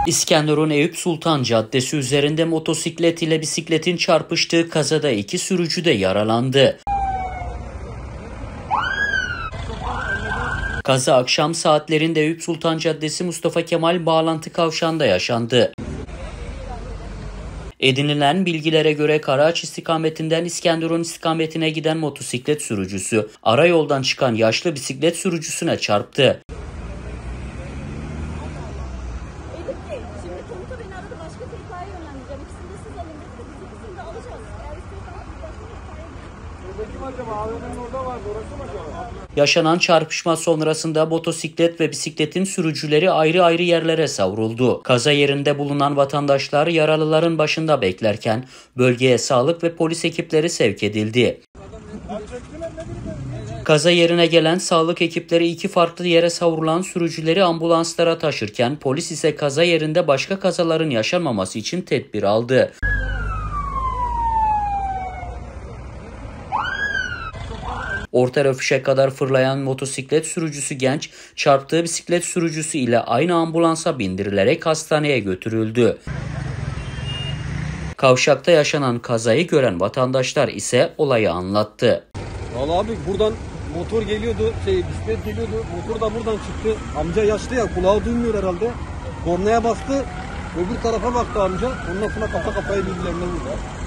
İskenderun Eyüp Sultan Caddesi üzerinde motosiklet ile bisikletin çarpıştığı kazada 2 sürücü de yaralandı. Kaza akşam saatlerinde Eyüp Sultan Caddesi Mustafa Kemal bağlantı kavşağında yaşandı. Edinilen bilgilere göre Karaağaç istikametinden İskenderun istikametine giden motosiklet sürücüsü arayoldan çıkan yaşlı bisiklet sürücüsüne çarptı. Şimdi komuta beni aradı, başka TK'ya yönlendireceğim. İkisini de siz alın dedi. Biz ikisini de alacağız. Eğer istiyorsanız biz başka TK'ya gideceğiz. Buradaki mi acaba? AVM'nin orada vardı. Orası mı acaba? Yaşanan çarpışma sonrasında motosiklet ve bisikletin sürücüleri ayrı ayrı yerlere savruldu. Kaza yerinde bulunan vatandaşlar yaralıların başında beklerken bölgeye sağlık ve polis ekipleri sevk edildi. Kaza yerine gelen sağlık ekipleri 2 farklı yere savrulan sürücüleri ambulanslara taşırken polis ise kaza yerinde başka kazaların yaşanmaması için tedbir aldı. Orta röfuşe kadar fırlayan motosiklet sürücüsü genç, çarptığı bisiklet sürücüsü ile aynı ambulansa bindirilerek hastaneye götürüldü. Kavşakta yaşanan kazayı gören vatandaşlar ise olayı anlattı. Vallahi abi buradan motor geliyordu, bisiklet geliyordu. Motor da buradan çıktı. Amca yaşlı ya, kulağı duymuyor herhalde. Kornaya bastı. Öbür tarafa baktı amca. Ondan sonra kafa kafaya birbirlerine vurdu.